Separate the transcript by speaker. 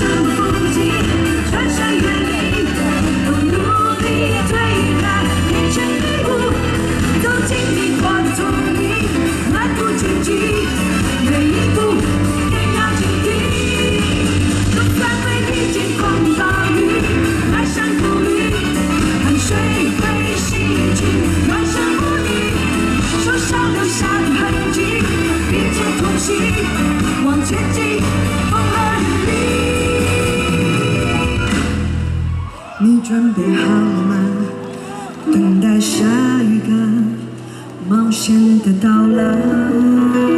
Speaker 1: 生风景，穿山越岭，都努力推开面前迷雾，走进你花丛里，漫不经心，每一步天涯尽地。就算会历经风暴雨，来山谷里，汗水会洗去满身污泥，手上留下的痕迹，并肩同行，往前进，风和日丽。你准备好了吗？等待下一个冒险的到来。